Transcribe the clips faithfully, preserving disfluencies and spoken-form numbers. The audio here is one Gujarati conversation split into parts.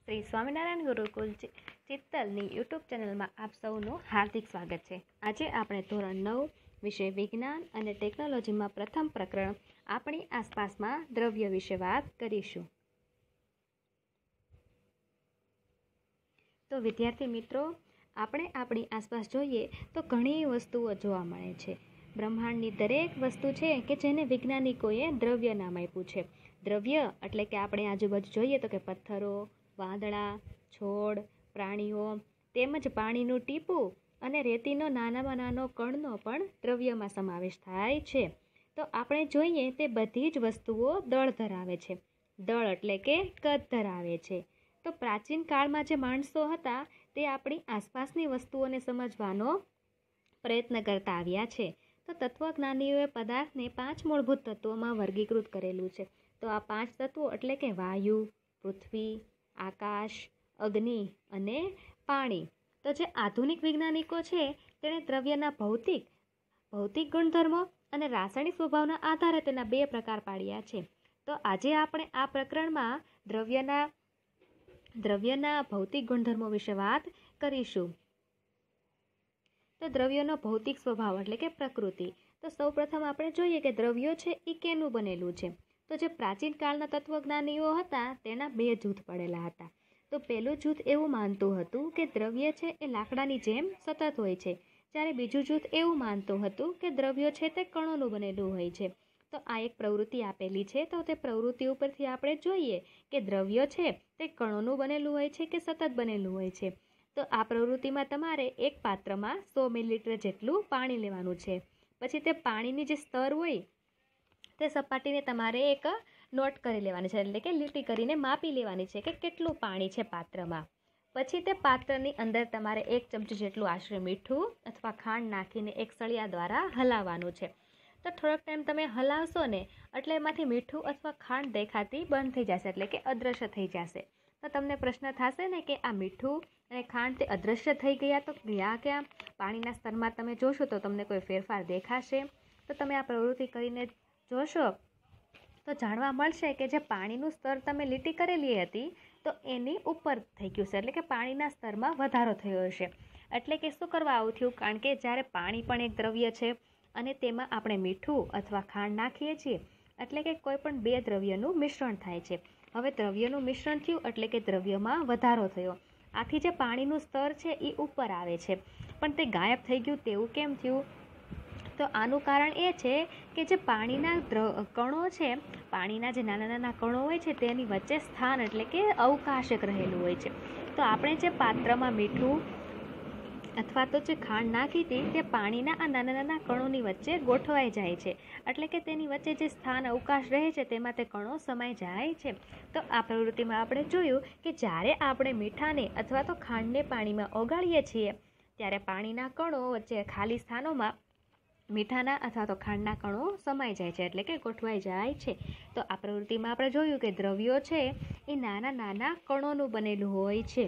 શ્રી સ્વામિનારાયણ ગુરુકુલ ચિત્તલની યુટ્યુબ ચેનલમાં આપ સૌનું હાર્દિક સ્વાગત છે। આજે આપણે ધોરણ નવ વિષય વિજ્ઞાન અને ટેકનોલોજીમાં પ્રથમ પ્રકરણ આપણી આસપાસમાં દ્રવ્ય વિશે વાત કરીશું। તો વિદ્યાર્થી મિત્રો, આપણે આપણી આસપાસ જોઈએ તો ઘણી વસ્તુઓ જોવા મળે છે। બ્રહ્માંડની દરેક વસ્તુ છે કે જેને વૈજ્ઞાનિકોએ દ્રવ્ય નામ આપ્યું છે। દ્રવ્ય એટલે કે આપણે આજુબાજુ જોઈએ તો કે પથ્થરો, વાદળા, છોડ, પ્રાણીઓ તેમજ પાણીનું ટીપું અને રેતીનો નાનામાં નાનો કણનો પણ દ્રવ્યમાં સમાવેશ થાય છે। તો આપણે જોઈએ તે બધી જ વસ્તુઓ દળ ધરાવે છે। દળ એટલે કે કદ ધરાવે છે। તો પ્રાચીન કાળમાં જે માણસો હતા તે આપણી આસપાસની વસ્તુઓને સમજવાનો પ્રયત્ન કરતા આવ્યા છે। તો તત્વજ્ઞાનીઓએ પદાર્થને પાંચ મૂળભૂત તત્વોમાં વર્ગીકૃત કરેલું છે। તો આ પાંચ તત્વો એટલે કે વાયુ, પૃથ્વી, આકાશ, અગ્નિ અને પાણી। તો જે આધુનિક વૈજ્ઞાનિકો છે તેણે દ્રવ્યના ભૌતિક ભૌતિક ગુણધર્મો અને રાસાયણિક સ્વભાવના આધારે તેના બે પ્રકાર પાડ્યા છે। તો આજે આપણે આ પ્રકરણમાં દ્રવ્યના દ્રવ્યના ભૌતિક ગુણધર્મો વિશે વાત કરીશું। તો દ્રવ્યનો ભૌતિક સ્વભાવ એટલે કે પ્રકૃતિ। તો સૌપ્રથમ આપણે જોઈએ કે દ્રવ્યો છે એ કેનું બનેલું છે। તો જે પ્રાચીન કાળના તત્વજ્ઞાનીઓ હતા તેના બે જૂથ પડેલા હતા। તો પહેલું જૂથ એવું માનતું હતું કે દ્રવ્ય છે એ લાકડાની જેમ સતત હોય છે, જ્યારે બીજું જૂથ એવું માનતું હતું કે દ્રવ્ય છે તે કણોનું બનેલું હોય છે। તો આ એક પ્રવૃત્તિ આપેલી છે। તો તે પ્રવૃત્તિ ઉપરથી આપણે જોઈએ કે દ્રવ્ય છે તે કણોનું બનેલું હોય છે કે સતત બનેલું હોય છે। તો આ પ્રવૃત્તિમાં તમારે એક પાત્રમાં સો મિલીલીટર જેટલું પાણી લેવાનું છે। પછી તે પાણીની જે સ્તર હોય તે સપાટીને તમારે એક નોટ કરી લેવાની છે, એટલે કે લીટી કરીને માપી લેવાની છે કે કેટલું પાણી છે પાત્રમાં। પછી તે પાત્રની અંદર તમારે એક ચમચી જેટલું આશરે મીઠું અથવા ખાંડ નાખીને એક સળિયા દ્વારા હલાવવાનું છે। તો થોડોક ટાઈમ તમે હલાવશો ને એટલે એમાંથી મીઠું અથવા ખાંડ દેખાતી બંધ થઈ જશે, એટલે કે અદૃશ્ય થઈ જશે। તો તમને પ્રશ્ન થશે ને કે આ મીઠું અને ખાંડ તે અદૃશ્ય થઈ ગયા તો ગયા ક્યાં? પાણીના સ્તરમાં તમે જોશો તો તમને કોઈ ફેરફાર દેખાશે? તો તમે આ પ્રવૃત્તિ કરીને જોશો તો જાણવા મળશે કે જે પાણીનું સ્તર તમે લીટી કરેલી હતી તો એની ઉપર થઈ ગયું છે, એટલે કે પાણીના સ્તરમાં વધારો થયો હશે। એટલે કે શું કરવા આવું થયું? કારણ કે જ્યારે પાણી પણ એક દ્રવ્ય છે અને તેમાં આપણે મીઠું અથવા ખાંડ નાખીએ છીએ, એટલે કે કોઈ પણ બે દ્રવ્યનું મિશ્રણ થાય છે। હવે દ્રવ્યનું મિશ્રણ થયું એટલે કે દ્રવ્યમાં વધારો થયો। આથી જે પાણીનું સ્તર છે એ ઉપર આવે છે, પણ તે ગાયબ થઈ ગયું તેવું કેમ થયું? તો આનું કારણ એ છે કે જે પાણીના કણો છે, પાણીના જે નાના નાના કણો હોય છે તેની વચ્ચે સ્થાન એટલે કે અવકાશ એક રહેલું હોય છે। તો આપણે જે પાત્રમાં મીઠું અથવા તો જે ખાંડ નાખી હતી તે પાણીના આ નાના નાના કણોની વચ્ચે ગોઠવાઈ જાય છે, એટલે કે તેની વચ્ચે જે સ્થાન અવકાશ રહે છે તેમાં તે કણો સમાઈ જાય છે। તો આ પ્રવૃત્તિમાં આપણે જોયું કે જ્યારે આપણે મીઠાને અથવા તો ખાંડને પાણીમાં ઓગાળીએ છીએ ત્યારે પાણીના કણો વચ્ચે ખાલી સ્થાનોમાં મીઠાના અથવા તો ખાંડના કણો સમાઈ જાય છે, એટલે કે ગોઠવાઈ જાય છે। તો આ પ્રવૃત્તિમાં આપણે જોયું કે દ્રવ્યો છે એ નાના નાના કણોનું બનેલું હોય છે।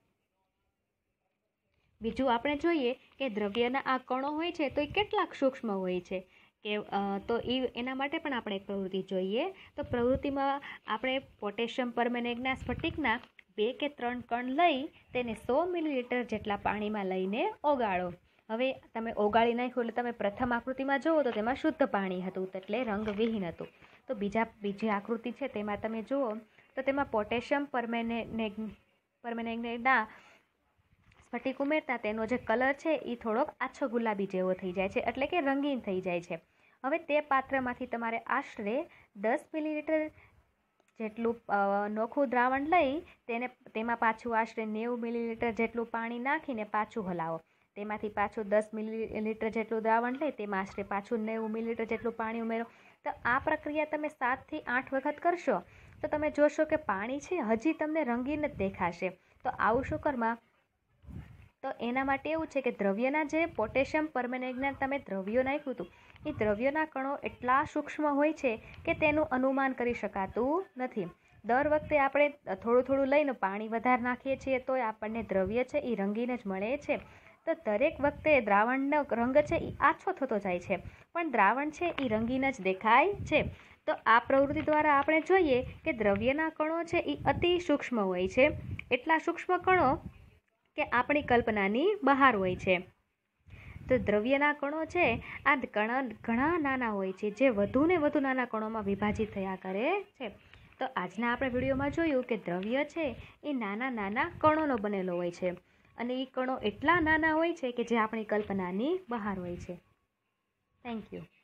બીજું આપણે જોઈએ કે દ્રવ્યના આ કણો હોય છે તો એ કેટલાક સૂક્ષ્મ હોય છે કે તો એ એના માટે પણ આપણે એક પ્રવૃત્તિ જોઈએ। તો પ્રવૃત્તિમાં આપણે પોટેશિયમ પરમેંગનેટના સ્ફટિકના બે કે ત્રણ કણ લઈ તેને સો મિલીલીટર જેટલા પાણીમાં લઈને ઓગાળો। હવે તમે ઓગાળી નાખ્યું એટલે તમે પ્રથમ આકૃતિમાં જુઓ તો તેમાં શુદ્ધ પાણી હતું, એટલે રંગવિહીન હતું। તો બીજા બીજી આકૃતિ છે તેમાં તમે જુઓ તો તેમાં પોટેશિયમ પરમેંગનેટ પરમેંગનેટના સ્ફટિક ઉમેરતા તેનો જે કલર છે એ થોડોક આછો ગુલાબી જેવો થઈ જાય છે, એટલે કે રંગીન થઈ જાય છે। હવે તે પાત્રમાંથી તમારે આશરે દસ મિલીલીટર જેટલું નોખું દ્રાવણ લઈ તેને તેમાં પાછું આશરે નેવું મિલીલીટર જેટલું પાણી નાખીને પાછું હલાવો। તેમાંથી પાછું દસ મિલીલીટર જેટલું દ્રાવણ લઈ તેમાં આશરે પાછું નેવું મિલીલીટર જેટલું પાણી ઉમેરો। તો આ પ્રક્રિયા તમે સાતથી આઠ વખત કરશો તો તમે જોશો કે પાણી છે હજી તમને રંગીન જ દેખાશે। તો આવું શું કરવા? તો એના માટે એવું છે કે દ્રવ્યના જે પોટેશિયમ પરમેંગનેટ તમે દ્રવ્યો નાખ્યું હતું એ દ્રવ્યના કણો એટલા સૂક્ષ્મ હોય છે કે તેનું અનુમાન કરી શકાતું નથી। દર વખતે આપણે થોડું થોડું લઈને પાણી વધારે નાખીએ છીએ તો આપણને દ્રવ્ય છે એ રંગીન જ મળે છે। તો દરેક વખતે દ્રાવણનો રંગ છે એ આછો થતો જાય છે, પણ દ્રાવણ છે એ રંગીન જ દેખાય છે। તો આ પ્રવૃત્તિ દ્વારા આપણે જોઈએ કે દ્રવ્યના કણો છે એ અતિ સૂક્ષ્મ હોય છે એટલા સૂક્ષ્મ કણો કે આપણી કલ્પનાની બહાર હોય છે. તો દ્રવ્યના કણો છે આ કણ ઘણા નાના હોય છે, જે વધુ ને વધુ નાના કણોમાં વિભાજિત થયા કરે છે. તો આજના આપણે વિડીયોમાં જોયું કે દ્રવ્ય છે એ નાના નાના કણોનો બનેલો હોય છે, અને એ કણો એટલા નાના હોય છે કે જે આપણી કલ્પનાની બહાર હોય છે. Thank you.